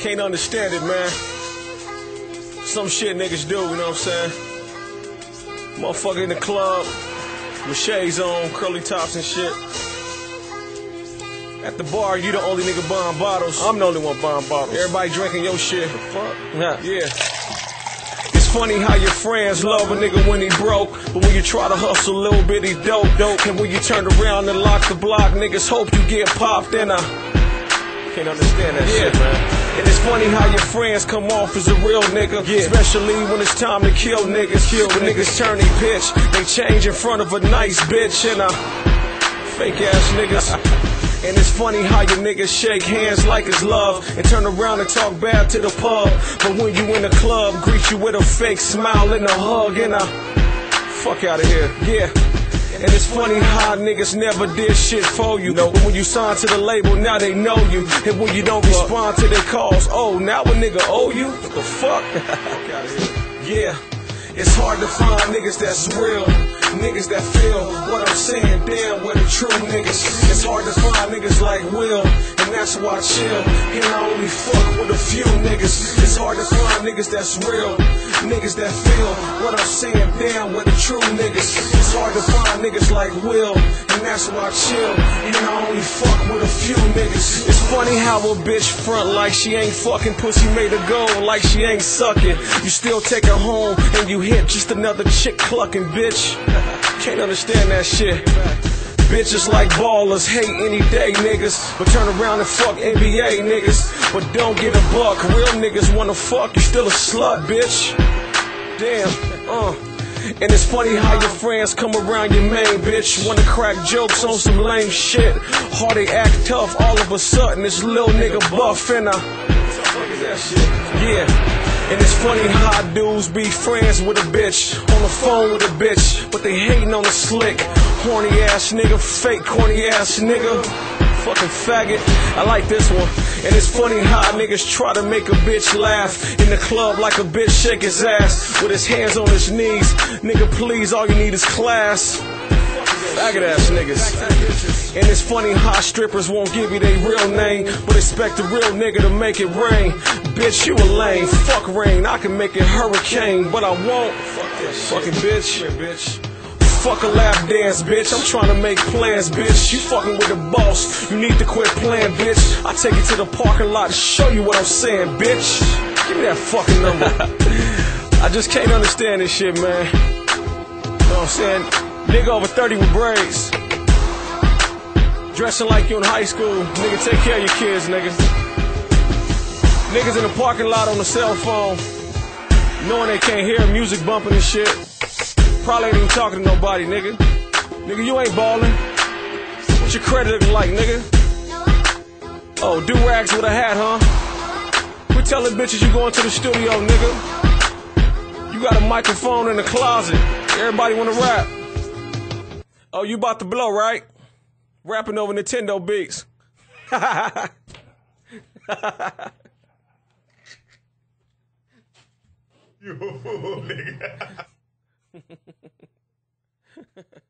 Can't understand it, man. Some shit niggas do, you know what I'm saying? Motherfucker in the club with shades on, curly tops and shit. At the bar, you the only nigga buying bottles. I'm the only one buying bottles. Everybody drinking your shit. The fuck? Yeah. It's funny how your friends love a nigga when he broke, but when you try to hustle a little bit, he dope. And when you turn around and lock the block, niggas hope you get popped in a... Can't understand that shit, man. And it's funny how your friends come off as a real nigga, especially when it's time to kill niggas. When niggas turn they pitch, they change in front of a nice bitch and a fake ass niggas. And it's funny how your niggas shake hands like it's love and turn around and talk bad to the pub, but when you in the club, greet you with a fake smile and a hug and a fuck out of here. Yeah. And it's funny how niggas never did shit for you, but when you sign to the label, now they know you. And when you don't respond to their calls, oh, now a nigga owe you? What the fuck? Fuck out of here. Yeah. It's hard to find niggas that's real, niggas that feel what I'm saying, damn, we're the true niggas. It's hard to find niggas like Will, and that's why I chill, and I only fuck with a few niggas. It's hard to find niggas that's real, niggas that feel what I'm saying, damn, we're the true niggas. It's hard to find niggas like Will, and that's why I chill, and I only fuck with a few niggas. It's funny how a bitch front like she ain't fucking, pussy made her go like she ain't sucking. You still take her home, and you hit just another chick clucking bitch. Can't understand that shit. Bitches like ballers hate any day niggas, but turn around and fuck NBA niggas, but don't get a buck. Real niggas wanna fuck, you still a slut, bitch. Damn, And it's funny how your friends come around your main bitch, wanna crack jokes on some lame shit. How they act tough, all of a sudden this little nigga buff and yeah. And it's funny how dudes be friends with a bitch, on the phone with a bitch, but they hating on the slick. Horny ass nigga, fake corny ass nigga, fucking faggot. I like this one. And it's funny how niggas try to make a bitch laugh in the club like a bitch shake his ass with his hands on his knees. Nigga, please, all you need is class. Faggot ass niggas. And it's funny how strippers won't give you their real name, but expect a real nigga to make it rain. Bitch, you a lame. Fuck rain, I can make it hurricane, but I won't. Fucking bitch. Fuck a lap dance, bitch. I'm trying to make plans, bitch. You fucking with the boss. You need to quit playing, bitch. I take you to the parking lot to show you what I'm saying, bitch. Give me that fucking number. I just can't understand this shit, man. You know what I'm saying? Nigga over 30 with braids. Dressing like you in high school. Nigga, take care of your kids, nigga. Niggas in the parking lot on the cell phone, knowing they can't hear music bumping and shit. Probably ain't even talking to nobody, nigga. Nigga, you ain't ballin'. What's your credit looking like, nigga? Oh, do-rags with a hat, huh? Quit telling bitches you going to the studio, nigga. You got a microphone in the closet. Everybody wanna rap. Oh, you about to blow, right? Rapping over Nintendo beats. You a fool, nigga.